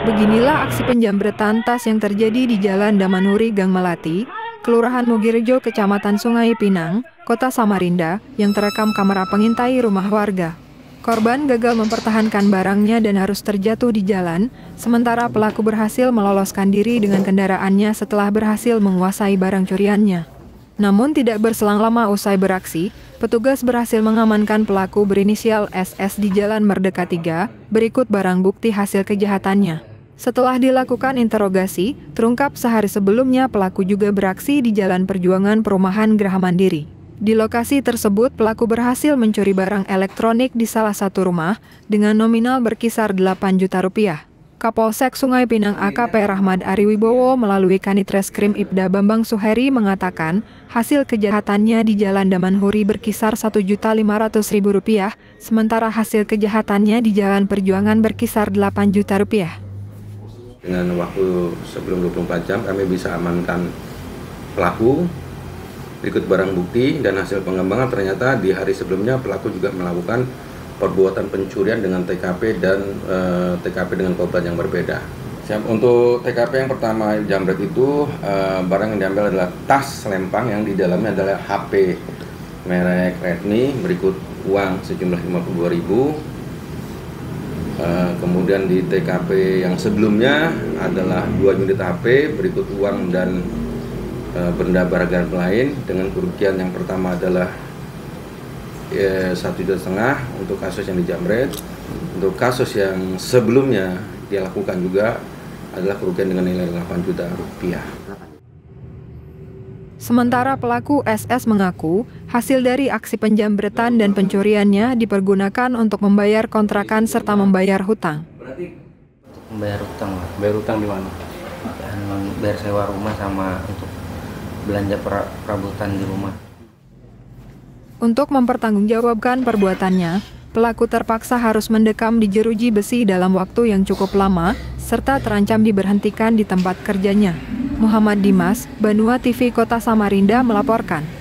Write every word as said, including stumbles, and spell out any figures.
Beginilah aksi penjambretan tas yang terjadi di Jalan Damanhuri Gang Melati, Kelurahan Mugirejo, Kecamatan Sungai Pinang, Kota Samarinda, yang terekam kamera pengintai rumah warga. Korban gagal mempertahankan barangnya dan harus terjatuh di jalan, sementara pelaku berhasil meloloskan diri dengan kendaraannya setelah berhasil menguasai barang curiannya. Namun tidak berselang lama usai beraksi, petugas berhasil mengamankan pelaku berinisial S S di Jalan Merdeka tiga, berikut barang bukti hasil kejahatannya. Setelah dilakukan interogasi, terungkap sehari sebelumnya pelaku juga beraksi di Jalan Perjuangan Perumahan Geraha Mandiri. Di lokasi tersebut, pelaku berhasil mencuri barang elektronik di salah satu rumah dengan nominal berkisar delapan juta rupiah. Kapolsek Sungai Pinang A K P Rahmat Ariwibowo melalui Kanit Reskrim Ibda Bambang Suheri mengatakan hasil kejahatannya di Jalan Damanhuri berkisar satu juta lima ratus ribu rupiah, sementara hasil kejahatannya di Jalan Perjuangan berkisar delapan juta rupiah. Dengan waktu sebelum dua puluh empat jam kami bisa amankan pelaku, berikut barang bukti dan hasil pengembangan ternyata di hari sebelumnya pelaku juga melakukan perbuatan pencurian dengan T K P dan e, T K P dengan korban yang berbeda. Untuk T K P yang pertama jambret itu e, barang yang diambil adalah tas selempang yang di dalamnya adalah H P merek Redmi, berikut uang sejumlah lima puluh dua ribu. Uh, kemudian di T K P yang sebelumnya adalah dua unit H P, berikut uang dan uh, benda berharga lain dengan kerugian yang pertama adalah satu juta setengah untuk kasus yang dijamret. Untuk kasus yang sebelumnya dia lakukan juga adalah kerugian dengan nilai delapan juta rupiah. Sementara pelaku S S mengaku hasil dari aksi penjambretan dan pencuriannya dipergunakan untuk membayar kontrakan serta membayar hutang. Berarti untuk membayar hutang, bayar hutang di mana? Dan bayar sewa rumah sama untuk belanja perabotan di rumah. Untuk mempertanggungjawabkan perbuatannya, pelaku terpaksa harus mendekam di jeruji besi dalam waktu yang cukup lama, serta terancam diberhentikan di tempat kerjanya. Muhammad Dimas, Banua T V Kota Samarinda melaporkan.